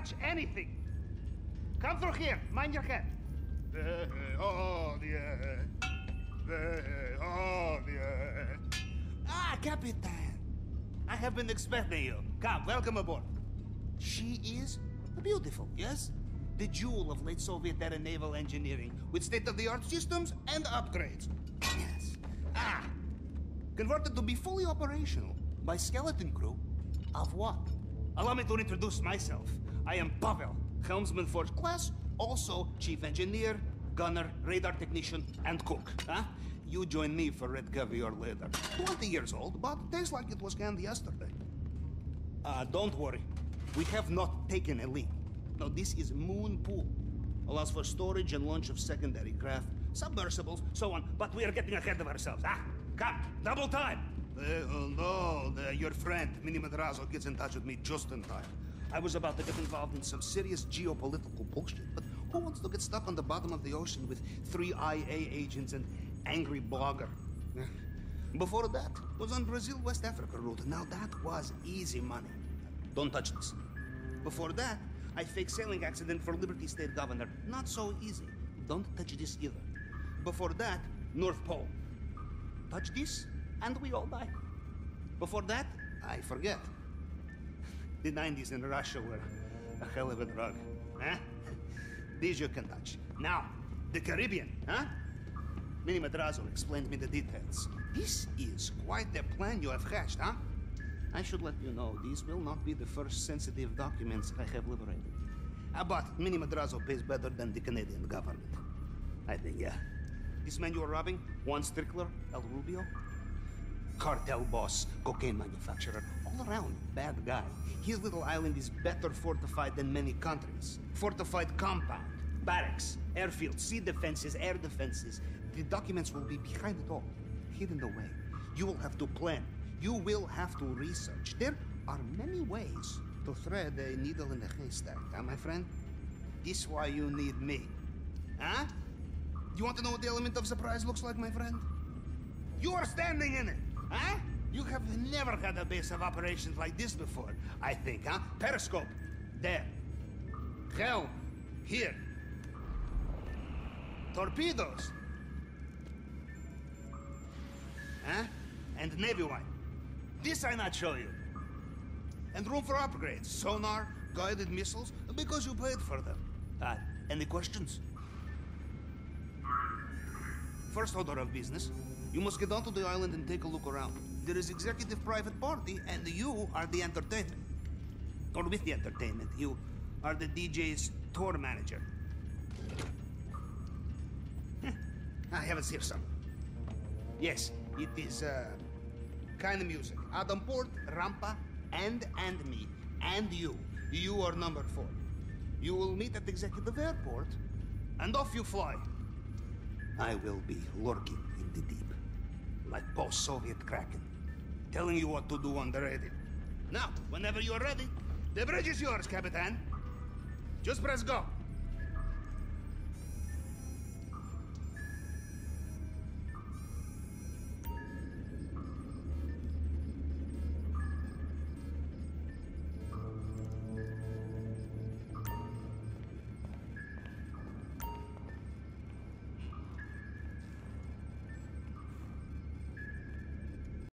touch anything. Come through here. Mind your head. Ah, Capitan. I have been expecting you. Come, welcome aboard. She is beautiful, yes? The jewel of late Soviet-era naval engineering with state-of-the-art systems and upgrades. Yes. Ah! Converted to be fully operational by skeleton crew of what? Allow me to introduce myself. I am Pavel, helmsman first class, also chief engineer, gunner, radar technician, and cook. Huh? You join me for red caviar later. 20 years old, but tastes like it was canned yesterday. Don't worry. We have not taken a leak. No, this is Moon Pool. Allows for storage and launch of secondary craft, submersibles, so on. But we are getting ahead of ourselves. Ah, come, double time. Your friend, Mini Madrazo, gets in touch with me just in time. I was about to get involved in some serious geopolitical bullshit, but who wants to get stuck on the bottom of the ocean with 3 IA agents and angry blogger? Before that, was on Brazil-West Africa route. Now that was easy money. Don't touch this. Before that, I faked sailing accident for Liberty State Governor. Not so easy. Don't touch this either. Before that, North Pole. Touch this, and we all die. Before that, I forget. The 90s in Russia were a hell of a drug, huh? These you can touch. Now, the Caribbean, huh? Mini Madrazo explained me the details. This is quite the plan you have hatched, huh? I should let you know, these will not be the first sensitive documents I have liberated. But Mini Madrazo pays better than the Canadian government. I think, yeah. This man you are robbing, Juan Strickler, El Rubio? Cartel boss, cocaine manufacturer, all around bad guy. His little island is better fortified than many countries. Fortified compound, barracks, airfields, sea defenses, air defenses. The documents will be behind it all, hidden away. You will have to plan. You will have to research. There are many ways to thread a needle in a haystack, huh, my friend? This is why you need me. Huh? You want to know what the element of surprise looks like, my friend? You are standing in it, huh? You have never had a base of operations like this before, I think, huh? Periscope, there. Helm, here. Torpedoes. Huh? And Navy wine. This I not show you. And room for upgrades, sonar, guided missiles, because you paid for them. Any questions? First order of business, you must get onto the island and take a look around. There is executive private party, and you are the entertainment. Or with the entertainment, you are the DJ's tour manager. I have here some. Yes, it is, kind of music. Adam Port, Rampa, and me, and you. You are number 4. You will meet at Executive Airport, and off you fly. I will be lurking in the deep, like post-Soviet Kraken, telling you what to do on the radio. Now, whenever you are ready, the bridge is yours, Capitan. Just press go.